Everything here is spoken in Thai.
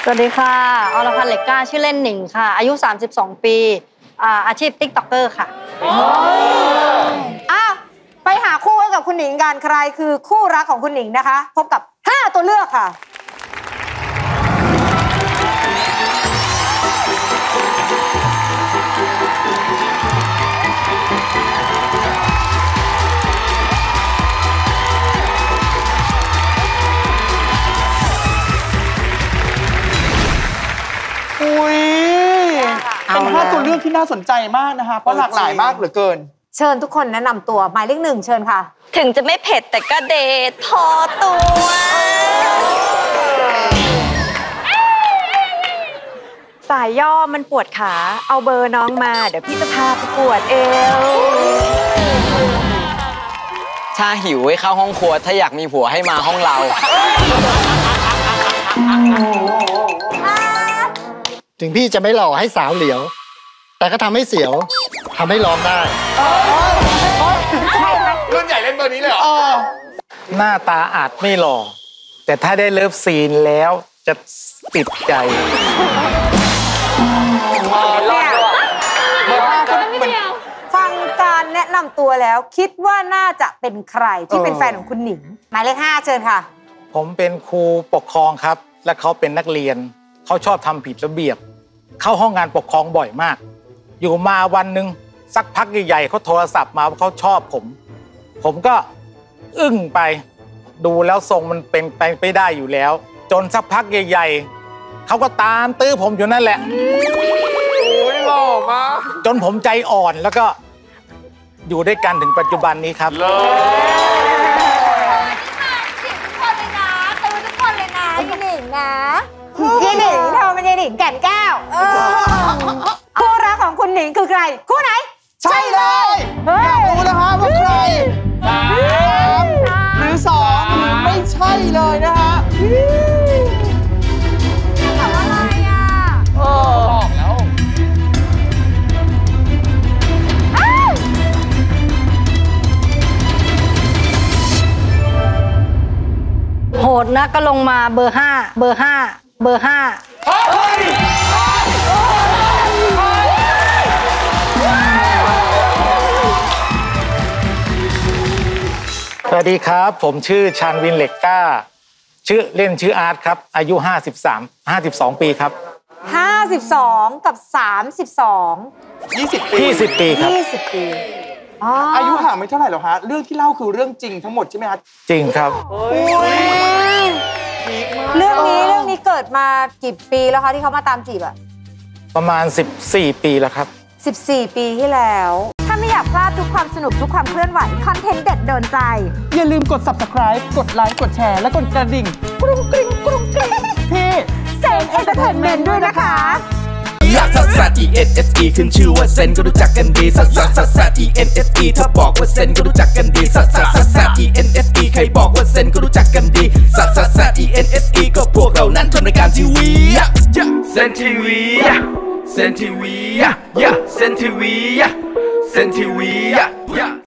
สวัสดีค่ะอรพันธ์เหล็กกล้าชื่อเล่นหนิงค่ะอายุ32 ปีอาชีพติ๊กต็อกเกอร์ค่ะไปหาคู่ให้กับคุณหนิงกันใครคือคู่รักของคุณหนิงนะคะพบกับ5ตัวเลือกค่ะเป็น5 ตัวเลือกที่น่าสนใจมากนะคะเพราะหลากหลายมากเหลือเกินเชิญทุกคนแนะนำตัวหมายเลข1เชิญค่ะถึงจะไม่เผ็ดแต่ก็เดทพอตัวสายย่อมันปวดขาเอาเบอร์น้องมาเดี๋ยวพี่จะพาไปปวดเอวถ้าหิวให้เข้าห้องครัวถ้าอยากมีผัวให้มาห้องเราถึงพี่จะไม่หล่อให้สาวเหลียวแต่ก็ทำให้เสียวทำให้ร้องได้รุ่นใหญ่เล่นเบอร์นี้เลยเหรอหน้าตาอาจไม่หล่อแต่ถ้าได้เลิฟซีนแล้วจะติดใจฟังการแนะนำตัวแล้วคิดว่าน่าจะเป็นใครที่เป็นแฟนของคุณหนิงหมายเลข5เชิญค่ะผมเป็นครูปกครองครับและเขาเป็นนักเรียนเขาชอบทำผิดระเบียบเข้าห้องงานปกครองบ่อยมากอยู่มาวันหนึ่งสักพักใหญ่ๆเขาโทรศัพท์มาว่าเขาชอบผมก็อึ้งไปดูแล้วทรงมันเป็นไปไม่ได้อยู่แล้วจนสักพักใหญ่ๆเขาก็ตามตื้อผมอยู่นั่นแหละโอ้ยหล่อมากจนผมใจอ่อนแล้วก็อยู่ด้วยกันถึงปัจจุบันนี้ครับพี่หนิงนะพี่หนิงเธอเป็นยายหนิงแก่นแก้วคู่รักของคุณหนิงคือใครคู่ไหนใช่เลยอยากรู้นะคะว่าใคร3หรือ2หรือไม่ใช่เลยนะคะแต่ว่าอะไรบอกแล้วโหดนะก็ลงมาเบอร์5เบอร์5เบอร์5 สวัสดีครับผมชื่อชาญวินเหล็กกล้าชื่อเล่นชื่ออาร์ตครับอายุ52 ปีครับ 52กับ32 20 ปีครับ 20 ปีอายุห่างไม่เท่าไหร่หรอกฮะเรื่องที่เล่าคือเรื่องจริงทั้งหมดใช่ไหมฮะจริงครับเรื่องนี้เกิดมากี่ปีแล้วคะที่เขามาตามจีบอะประมาณ14 ปีแล้วครับ 14 ปีที่แล้วถ้าไม่อยากพลาดทุกความสนุกทุกความเคลื่อนไหวคอนเทนต์เด็ดโดนใจอย่าลืมกด Subscribe กดไลค์กดแชร์และกดกระดิ่งกรุ้งกริ้งกรุ้งกริ้งที่เซนเอนเตอร์เทนเมนต์ด้วยนะคะลักซัสซัส ENSE ขึ้นชื่อว่าเซนก็รู้จักกันดีซัสซัสซัสซัส ENSE ถ้าบอกว่าเซนก็รู้จักกันดีซัสซัสซัสซัส ENSE ใครบอกว่าเซนก็รู้จักกันดีซัสซัสซัส ENSE ก็พวกเรานั้นทำรายการทีวีเซนทีวีเซนทีวีเซนทีวีเซนทีวี